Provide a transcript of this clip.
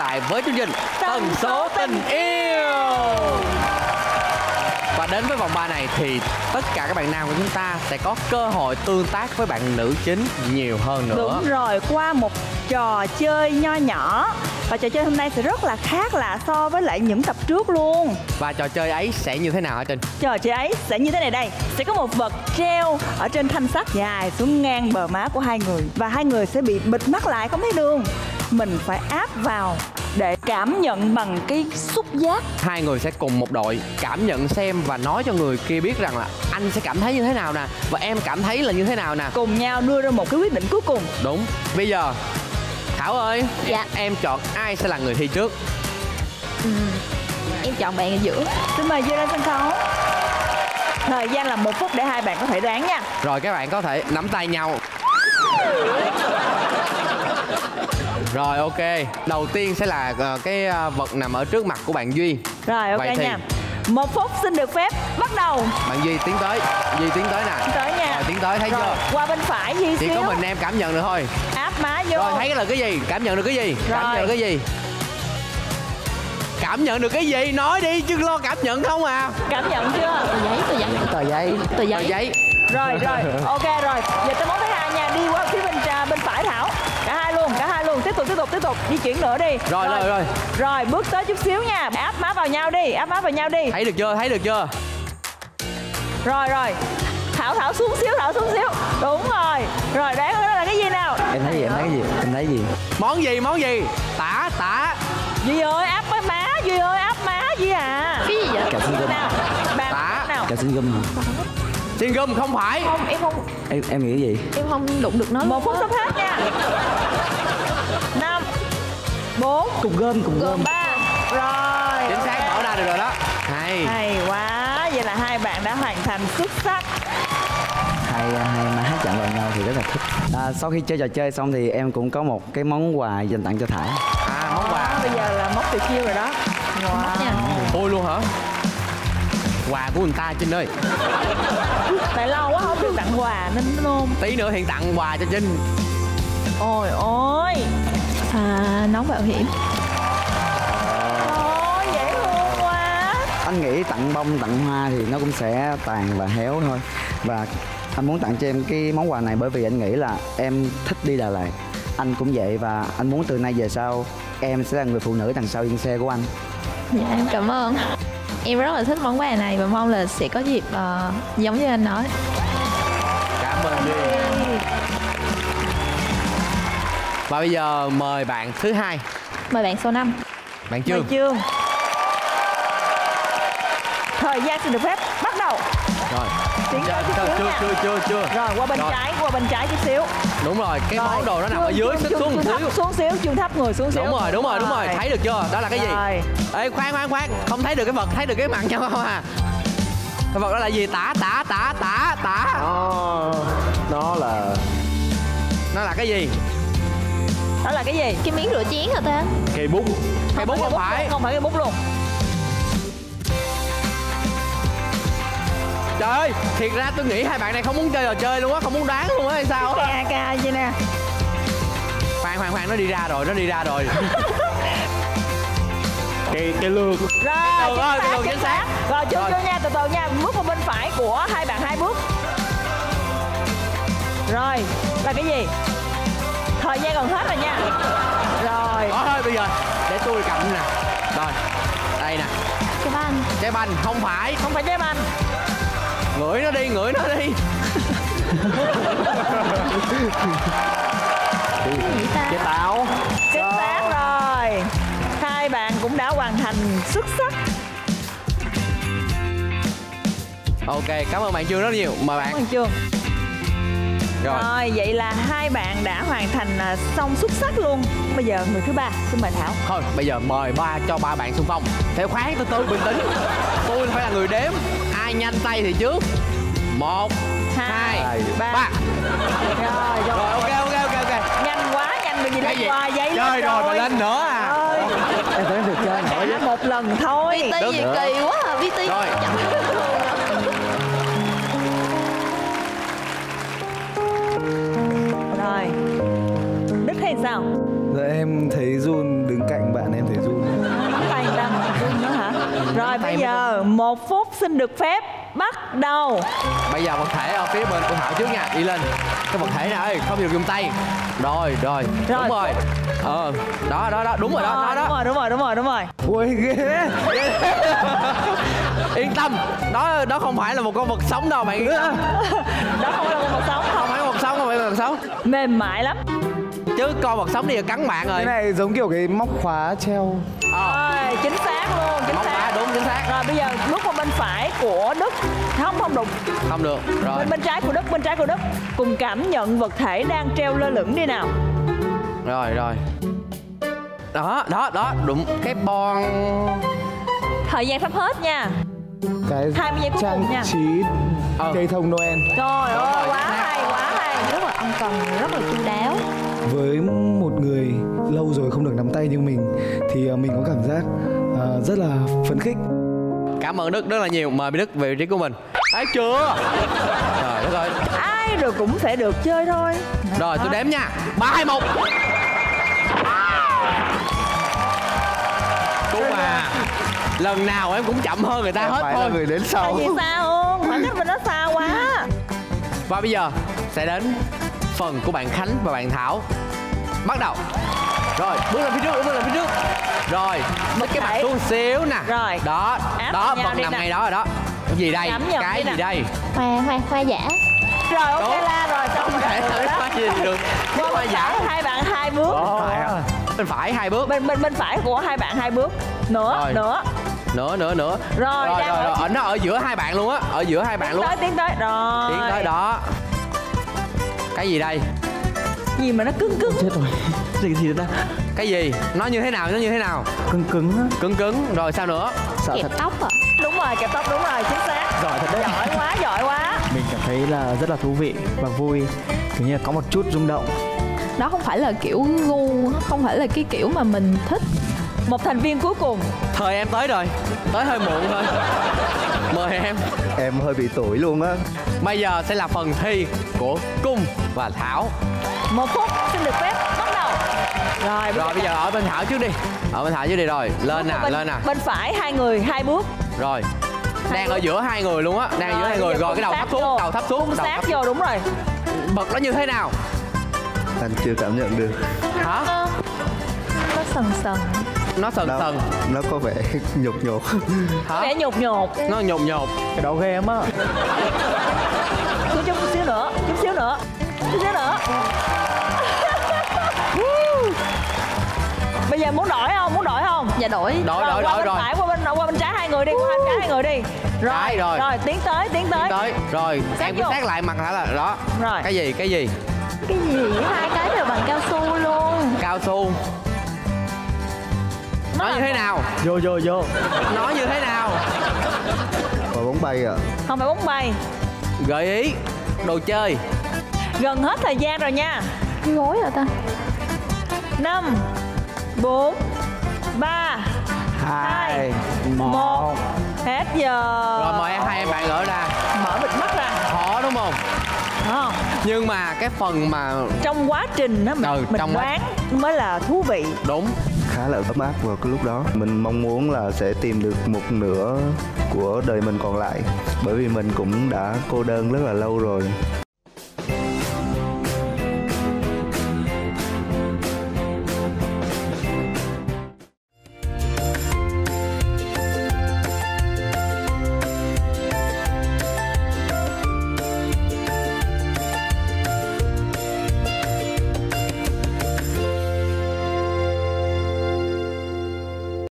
lại với chương trình Tần số tình yêu. Và đến với vòng 3 này thì tất cả các bạn nam của chúng ta sẽ có cơ hội tương tác với bạn nữ chính nhiều hơn nữa. Đúng rồi, qua một trò chơi nho nhỏ. Và trò chơi hôm nay sẽ rất là khác lạ so với lại những tập trước luôn. Và trò chơi ấy sẽ như thế nào hả Trinh? Trò chơi ấy sẽ như thế này đây. Sẽ có một vật treo ở trên thanh sắt dài xuống ngang bờ má của hai người. Và hai người sẽ bị bịt mắt lại không thấy đường. Mình phải áp vào để cảm nhận bằng cái xúc giác. Hai người sẽ cùng một đội cảm nhận xem và nói cho người kia biết rằng là anh sẽ cảm thấy như thế nào nè, và em cảm thấy là như thế nào nè. Cùng nhau đưa ra một cái quyết định cuối cùng. Đúng. Bây giờ Thảo ơi, dạ, em chọn ai sẽ là người thi trước? Em chọn bạn ở giữa. Xin mời Duy lên sân khấu. Thời gian là 1 phút để hai bạn có thể đoán nha. Rồi các bạn có thể nắm tay nhau. Rồi ok, đầu tiên sẽ là cái vật nằm ở trước mặt của bạn Duy. Rồi ok Vậy thì nha. 1 phút xin được phép bắt đầu. bạn Duy tiến tới. Duy tiến tới nè. Tới nha. Rồi tiến tới, thấy rồi, chưa? qua bên phải Duy Chỉ xíu. có mình em cảm nhận được thôi. Áp má vô. Rồi thấy là cái gì? Cảm nhận được cái gì? Cảm Rồi. nhận được cái gì? Cảm nhận được cái gì? Nói đi chứ lo cảm nhận không à. Cảm nhận chưa? Tờ giấy. Tờ giấy. Rồi rồi, ok rồi. Giờ tới món thứ hai nha, đi qua phía bên phải Thảo. Cả hai luôn. Tiếp tục. Di chuyển nữa đi. Rồi. Rồi, bước tới chút xíu nha. Áp má vào nhau đi. Thấy được chưa? Rồi. Thảo xuống xíu. Đúng rồi. Rồi đoán đó là cái gì nào? Em thấy gì? Món gì? Tả. Duy ơi, áp má. Duy à. Cái gì vậy? Kẹo xin gum. Nào. Tả. Nào. Kẹo xin gum hả? Xin gum không phải. Không, Em nghĩ cái gì? em không đụng được nó. 1 phút sắp hết nha. 5 4 Cục gum. 3. Rồi. Chính xác, mở ra được rồi đó. Hay quá. Vậy là hai bạn đã hoàn thành xuất sắc. Hai má hát chạm vào nhau thì rất là thích. Sau khi chơi trò chơi xong thì em cũng có một cái món quà dành tặng cho Thảo. Món quà. Bây giờ là móc từ chiêu rồi đó. Móc nha. Tôi luôn hả? Quà của người ta Trinh ơi. Tại lâu quá không được tặng quà nên nôn. Tí nữa Hiền tặng quà cho Trinh. Ôi ôi. Nón bảo hiểm. Ôi dễ thương quá. Anh nghĩ tặng bông, tặng hoa thì nó cũng sẽ tàn và héo thôi. Và anh muốn tặng cho em cái món quà này bởi vì anh nghĩ là em thích đi Đà Lạt. Anh cũng vậy và anh muốn từ nay về sau em sẽ là người phụ nữ đằng sau yên xe của anh. Dạ, em cảm ơn. Em rất là thích món quà này và mong là sẽ có dịp giống như anh nói. Cảm ơn Duy. Và bây giờ mời bạn thứ hai. Mời bạn số 5. Bạn Chương. Chương. Thời gian xin được phép bắt đầu. Rồi. Tiến tới chút xíu nha. Chưa. Rồi qua bên trái chút xíu. Đúng rồi, cái món đồ nó nằm ở dưới, xích xuống một xíu. Xuống xíu, Chương thấp người xuống xíu. Đúng rồi. Thấy được chưa? Đó là cái gì? Rồi. Ê khoan. Không thấy được cái vật, thấy được cái mặt nhau không à? Cái vật đó là gì? Tả. Nó là cái gì? Đó là cái gì? Cái miếng rửa chén hả ta? Cây bút không phải. Không phải cây bút luôn. Trời ơi, thiệt ra tôi nghĩ hai bạn này không muốn chơi trò chơi luôn á, không muốn đoán luôn á hay sao á. Ca vậy nè. Khoan, nó đi ra rồi. cái lược. Rồi, cái lược chính xác. Rồi chưa nha, từ từ nha, bước vào bên phải của hai bạn 2 bước. Rồi, là cái gì? Thời gian gần hết rồi nha. Rồi. Thôi bây giờ để tôi cầm nè. Rồi, đây nè. Trái banh không phải. Không phải trái banh. Ngửi nó đi. Cái táo. Chính xác rồi. Hai bạn cũng đã hoàn thành xuất sắc. Ok, cảm ơn bạn Chương rất nhiều. Mời bạn. Cảm ơn Chương. Rồi, vậy là hai bạn đã hoàn thành xong xuất sắc luôn. Bây giờ người thứ ba, xin mời Thảo. thôi bây giờ mời cho ba bạn xung phong. Theo khoáng, từ từ, bình tĩnh. Tôi phải là người đếm. Ai nhanh tay thì trước. 1 2 3. Rồi, ok. nhanh quá, nhanh được gì Cái lên gì? qua giấy Chơi rồi mà lên nữa à? Ơi. Em tưởng được chơi nổi Đã một lần thôi. VT gì kỳ quá à, VT. Rồi. Rồi. Đức hay sao? Dạ em thấy run đứng cạnh bạn em Rồi nắm tay bây mới giờ 1 phút xin được phép bắt đầu. Bây giờ vật thể ở phía bên của Thảo trước nha, đi lên. Cái vật thể này không được dùng tay. Rồi, đúng rồi. Đó, đúng rồi đó, Đúng rồi. Ui ghê. Yên tâm, đó không phải là một con vật sống đâu bạn. Đó không phải là một vật sống, Không phải vật sống, không phải vật sống. mềm mại lắm. Chứ con vật sống đi là cắn bạn rồi. Cái này giống kiểu cái móc khóa treo. Rồi, chính xác luôn, chính Móc xác. khóa, đúng, chính xác. Rồi bây giờ bước qua bên phải của Đức. Không đụng. Không được, rồi. Bên trái của Đức. Cùng cảm nhận vật thể đang treo lơ lửng đi nào. Rồi. Đó, đụng cái bon. Thời gian sắp hết nha. Cái 20 giây cuối trang cùng nha. trí cây thông Noel. Trời ơi, quá hay. Rất là ân cần, rất là chu đáo. Với một người lâu rồi không được nắm tay như mình thì mình có cảm giác rất là phấn khích. Cảm ơn Đức rất là nhiều. Mời Đức về vị trí của mình. Thấy chưa? Trời đất ơi. Ai rồi cũng sẽ được chơi thôi. Rồi tôi đếm nha. 3, 2, 1. Cũng mà lần nào em cũng chậm hơn người ta hết Phải thôi. là người đến Tại sau. vì xa không? Khoảng cách mình nó xa quá. Và bây giờ sẽ đến phần của bạn Khánh và bạn Thảo. Bắt đầu. Rồi, bước lên phía trước. Rồi, Vật cái mặt thể. xuống xíu nè. Rồi. Đó, Áp đó, vào nhau phần đi nằm nè. ngay đó rồi đó. Cái gì đây? Cảm nhận Cái đi gì nè. đây? Hoa giả. Rồi ok Đúng. La rồi xong Không rồi. thể Được nói đó. hoa gì được. Qua bên phải hai bạn 2 bước. Phải à? Bên phải 2 bước. Bên phải của hai bạn 2 bước. Nữa. Rồi. Nữa. Rồi, đang ở- Nó ở giữa hai bạn luôn á. Ở giữa hai bạn luôn. Tiến tới. Rồi. Tiến tới đó. Cái gì đây? Gì mà nó cứng. Chết rồi. Gì ta? Cái gì? Nó như thế nào? Cứng á. Cứng. Rồi sao nữa? Sợ Kẹp thật. tóc à. Đúng rồi, kẹp tóc đúng rồi, chính xác. Giỏi thật đấy. Giỏi quá. Mình cảm thấy là rất là thú vị và vui. Kiểu như là có một chút rung động. Đó không phải là kiểu gu, không phải là cái kiểu mà mình thích. Một thành viên cuối cùng. Thời em tới rồi. Tới hơi muộn thôi. Mời em. Em hơi bị tuổi luôn á. Bây giờ sẽ là phần thi của Cung và Thảo. 1 phút xin được phép bắt đầu. Rồi bây giờ ở bên Thảo trước đi. Rồi. Lên nè. Bên phải 2 người 2 bước. Rồi. Đang ở giữa hai người luôn á. Đang ở giữa hai người. Rồi cái đầu thấp xuống. Đầu thấp xuống. Cung sát vô, đúng rồi. Bật nó như thế nào? Anh chưa cảm nhận được. Hả? Nó sần. Nó sần. Nó có vẻ nhột. Hả? Vẻ nhột. Nó nhột. Cái đó ghê lắm á. Cứ chút xíu nữa. Bây giờ muốn đổi không? Dạ đổi. Đổi. Qua bên phải, qua bên trái 2 người đi, Trái rồi. Rồi tiến tới. Tới. Rồi. Sát Em cứ vô. sát lại mặt hả là đó. Rồi. Cái gì? Cái gì? Hai cái đều bằng cao su luôn. Cao su. Nó như thế nào? Vô. Nó như thế nào? Quả bóng bay à? Không phải bóng bay. Gợi ý. Đồ chơi. Gần hết thời gian rồi nha. Cái gối hả ta? 5 4 3 2 1. Hết giờ. Rồi mời em hai em bạn gỡ ra. Mở bịt mắt ra. Khó đúng không? Đúng không? Nhưng mà cái phần mà Trong quá trình á mình trong đoán mới là thú vị. đúng. Khá là ấm áp vào cái lúc đó. Mình mong muốn là sẽ tìm được một nửa của đời mình còn lại. Bởi vì mình cũng đã cô đơn rất là lâu rồi.